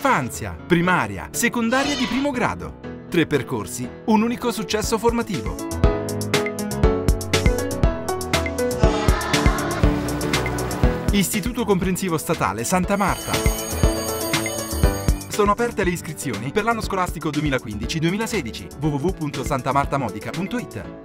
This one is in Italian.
infanzia, primaria, secondaria di primo grado. 3 percorsi, un unico successo formativo. Istituto Comprensivo Statale Santa Marta. Sono aperte le iscrizioni per l'anno scolastico 2015-2016. www.santamartamodica.it